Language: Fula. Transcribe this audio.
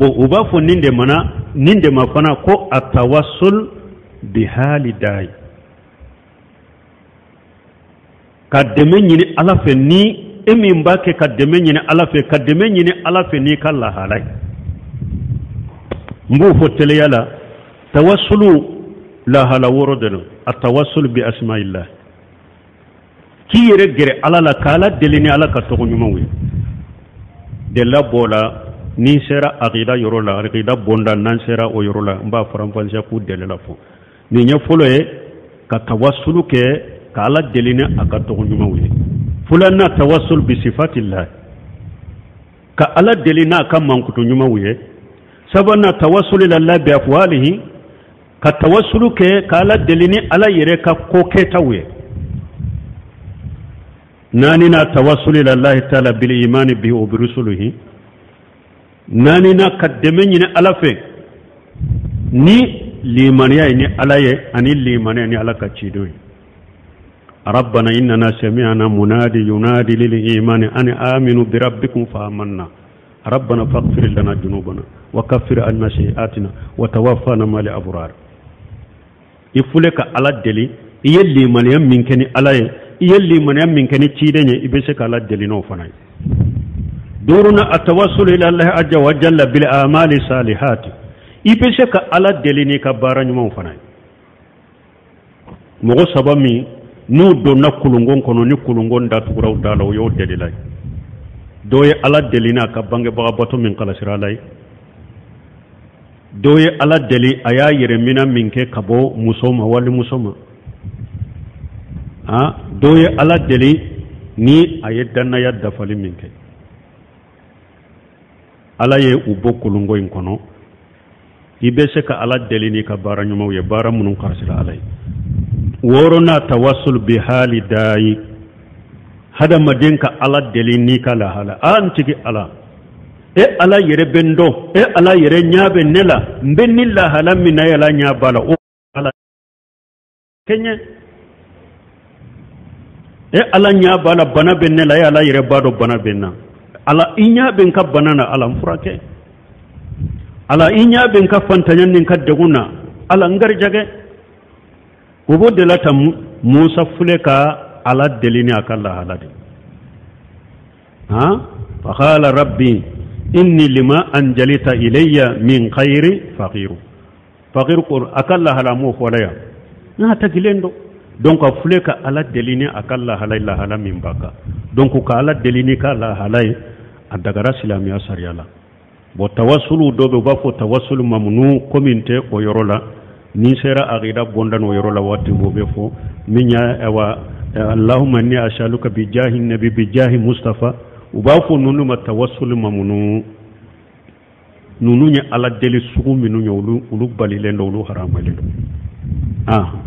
bo uba fo ninde ma fana ko atawassul bi hali dai ka deme ñini ala fe ni emi mbake ka deme ñini ala fe ka deme ñini ala fe ni kala halay mbu fo tele yala tawassulu la hala woro de atawassul bi asma'illah ki yere gere ala la kala delini ala ka to ñuma wi de la bola ni sera aqida yoro la aqida bonda nan sera o yoro la mba faram fansia ku de la fo ni nya folo e ka tawassulu ke ka ala delini aka to ñuma wi fulanna tawassul bi sifatillah ka ala delina ka mankuto ñuma wi sabana tawassul ila allah bi afwalihi ka tawassulu ke ka ala delini ala yere ka ko ke tawye ناننا توصل إلى الله تعالى بالإيمان به وبرسله ناننا قدمني ألفه ني لمنيا ني علي أني لمنيا ني على كتشيدوي ربنا إننا سمعنا منادي ينادي للإيمان أن آمنوا بربكم فآمنا ربنا فاغفر لنا ذنوبنا وكفر عنا سيئاتنا وتوفنا مع الأبرار يفلك على الدليل يلي منيا منكني علي يلي من يمن كان تشيدني يبسك على الدليل فناي دورنا التوسل الى الله عز وجل بالاعمال الصالحات يبسك على الدليل كبارن مو فناي مغو سبامي نو دو نكولونغون كونو ني كولونغون دا تغراو دالو يو دليلاي دوي على الدليل كبانغ بغبطو من قلاشرا لاي دوي على الدليل ايا يرمينا منك كبو مسوما والي مسوما doye ala deli ni ayedana ya dafali minke ala ye ubo kulungo in kono ibe se ka ala deli ni ka bara nyuma ye bara munun karsila alay worona tawassul bi hali dai hada madinka ala deli ni kala hala an tigi ala e ala yere bendo e ala yere nyabe nela mbenilla hala minna yala nyabala o ala kenya e ala nya bala bana benne la ya ala yere bado bana benna ala inya ben ka banana ala mfurake ala inya ben ka fantanyan nin ka deguna ala ngar jage ubo de la tam musa fuleka ala delini akalla halade fa qala rabbi inni lima anjalita ilayya min khairi faqir qur akalla hala mo folaya na tagilendo donc fuleka ala delini akalla halayla hala min baka donc ka ala delini ka la halay adagara silamiya sariyala bo tawassulu dobe ba fo tawassulu mamnu kominte o yorola ni sera aqida bondan o yorola wati bobe fo minya wa allahumma inni as'aluka bi jahi nabi bi jahi mustafa uba fo nunu ma tawassulu mamnu nunu nya ala deli sugu minu nyolu ulu balile ndo ulu haramale